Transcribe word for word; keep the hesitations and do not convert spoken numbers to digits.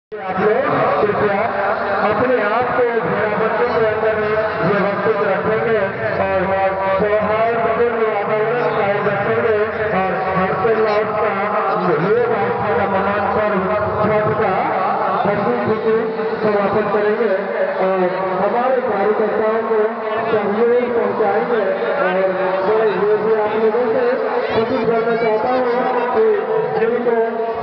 आप लोग कृपया अपने आप को घेराबंदी के अंदर व्यवस्थित रखेंगे और त्योहार विभिन्न वातावरण कायम रखेंगे और हर्षोल्लास का योग आस्था का महान पर्व छठ का हंसी खुशी समापन करेंगे और हमारे कार्यकर्ताओं को सहयोग पहुंचाएंगे। और मैं ये भी आप लोगों से कोशिश करना चाहता हूँ कि जिनको